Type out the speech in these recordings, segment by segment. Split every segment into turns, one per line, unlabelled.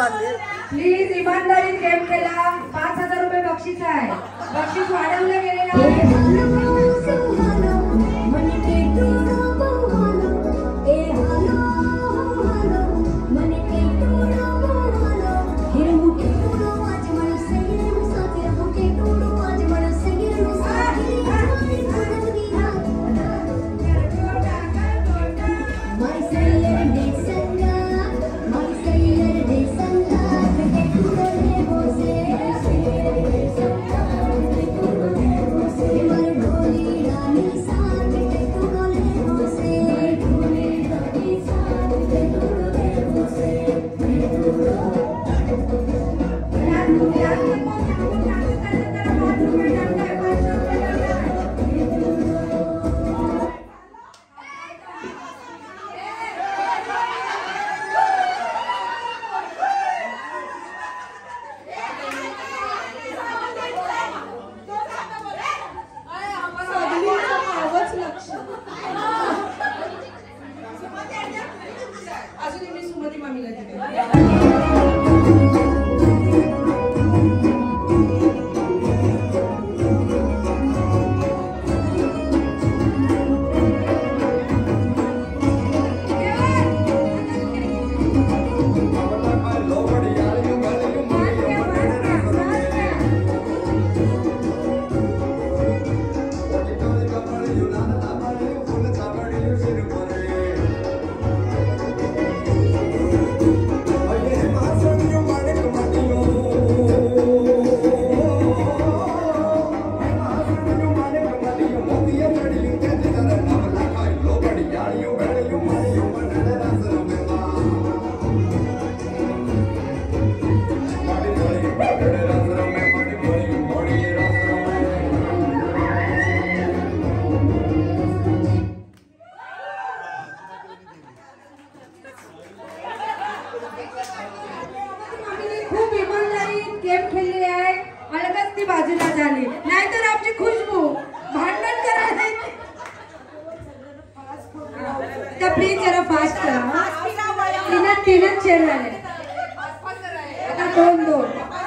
बांधेल.
Please इमानदारीत game केला. 5000 रुपये बक्षीस आहे. बक्षीस वाढवलं गेलेलं आहे. खूप इमानदारीत गेम खेळली आहे. अलगच ती बाजूला झाली. नाहीतर आमची खुशबू भांडण करायला तर प्लीज जरा फास्ट करा. तीनच चेअर झाले. आता 2-2.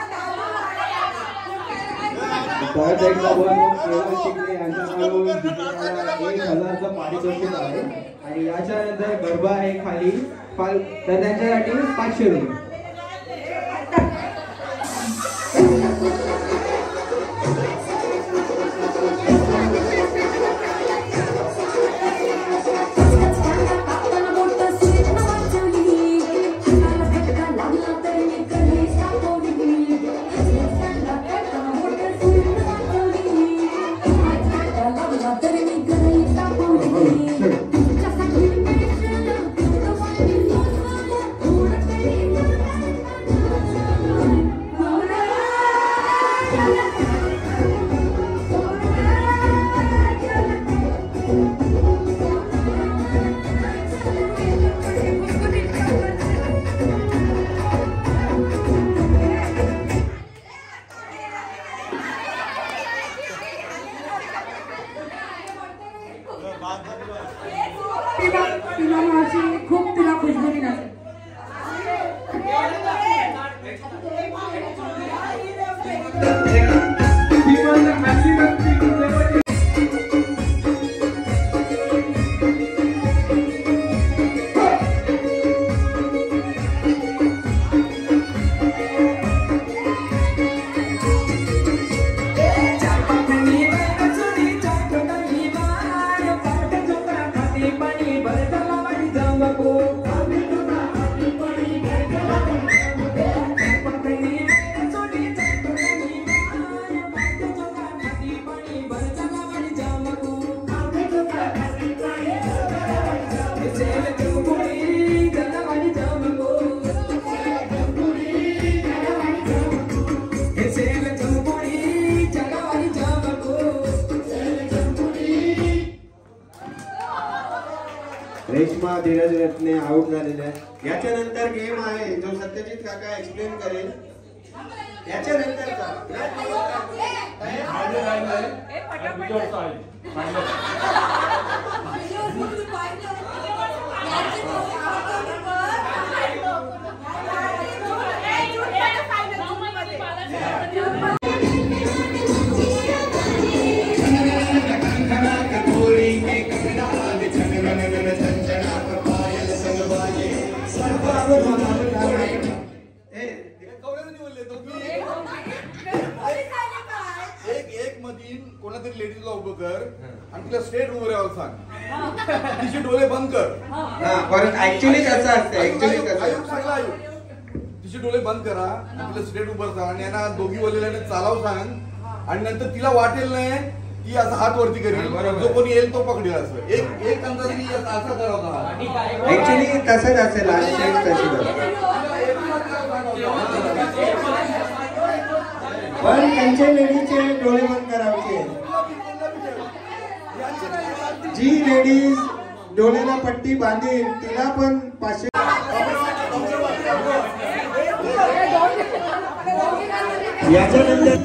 परत एकदा शिकले यांच्याकडून 1000चं पारितोषिक आहे आणि याच्यानंतर गरबा आहे खाली तर त्यांच्यासाठी 500 रुपये.
खूप तुला खुशबुरी नसेल.
रेश्मा धीरज रत्ने आउट झालेले आहे. याच्यानंतर गेम आहे जो सत्यजित काका एक्सप्लेन करेल. याच्यानंतरचा
मध्ये कोणातरी लेडीजला उभं कर आणि तिला स्ट्रेट उभं राहावं सांग. तिचे डोळे बंद कर.
परत ऍक्च्युली कसं असतं ऍक्च्युली कसं
तिचे डोळे बंद करा आणि तिला स्ट्रेट उभं सांग आणि यांना दोघी वडिलांना चालाव सांग आणि नंतर तिला वाटेल नाही की असं हात वरती करेल, जो कोणी येईल तो पकडेल. असं एक अंदाज असं करावं.
ऍक्च्युली तसंच असेल लास्ट टाइम तशी. पण त्यांचे लेडीजचे डोळे बंद करायचे. जी लेडीज डोळ्याला पट्टी बांधेल तिला पण 500. याच्यानंतर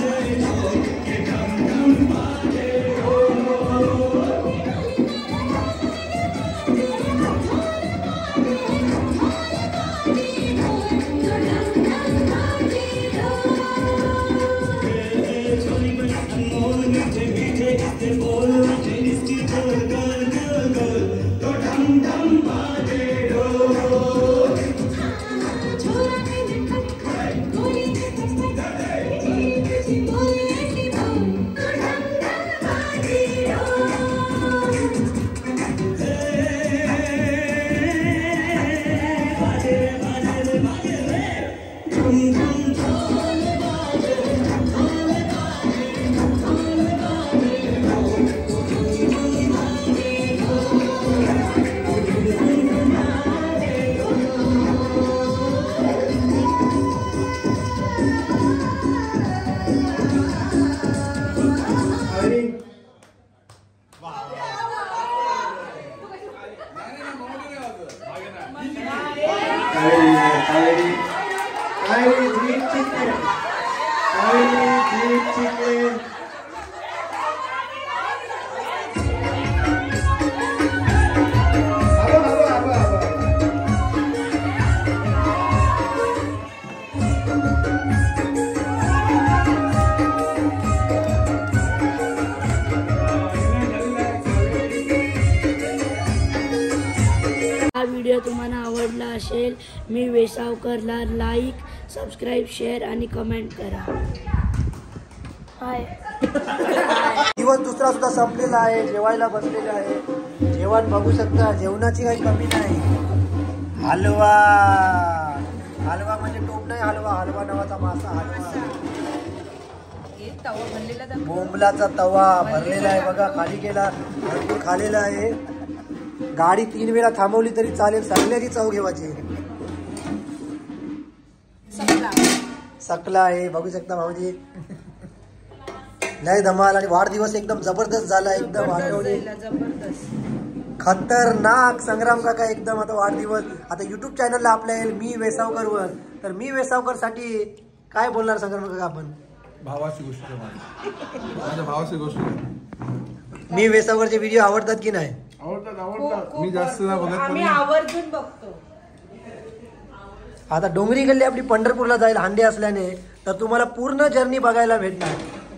व्हिडिओ तुम्हाला आवडला असेल मी वेसावकरला लाईक, सबस्क्राईब, शेअर आणि कमेंट करा. हाय.
दिवस दुसरा सुद्धा संपलेला आहे. जेवायला बसलेले आहे. जेवण बघू शकता. जेवणाची काही कमी नाही. हलवा हलवा म्हणजे टोप नाही हलवा. हलवा नावाचा मासा हलवा. बोंबलाचा तवा भरलेला आहे बघा. खाली गेला भरपूर खालेला आहे. गाडी 3 वेळा थांबवली तरी चालेल. सगळ्याची चव घेवायची. सकला आहे बघू शकता भाऊजी. लय धमाल आणि वाढदिवस एकदम जबरदस्त झाला. एकदम खतरनाक. संग्राम काका एकदम आता वाढदिवस आता युट्यूब चॅनलला आपल्या येईल मी वेसावकर वर. तर मी वेसावकर साठी काय बोलणार संग्राम काका आपण?
भावाची गोष्ट माझ्या भावाची गोष्ट.
मी वेसावकरचे व्हिडिओ आवडतात की नाही?
आवडतात. मी जास्त
आम्ही आवर्जून बघतो.
आता डोंगरी गल्ली आपली पंढरपूरला जाईल हांडे असल्याने तर तुम्हाला पूर्ण जर्नी बघायला भेटणार.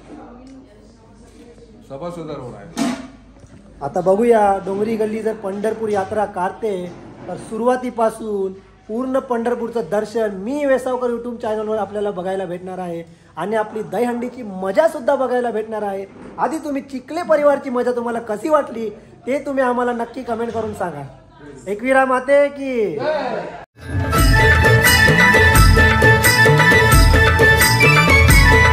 आता बघूया डोंगरी गल्ली जर पंढरपूर यात्रा काढते तर सुरुवातीपासून पूर्ण पंढरपूरचं दर्शन मी वेसावकर यूट्यूब चॅनलवर आपल्याला बघायला भेटणार आहे. आणि आपली दहीहंडीची मजा सुद्धा बघायला भेटणार आहे. आधी तुम्ही चिखले परिवारची मजा तुम्हाला कशी वाटली ते तुम्ही आम्हाला नक्की कमेंट करून सांगा. एकविरा माते की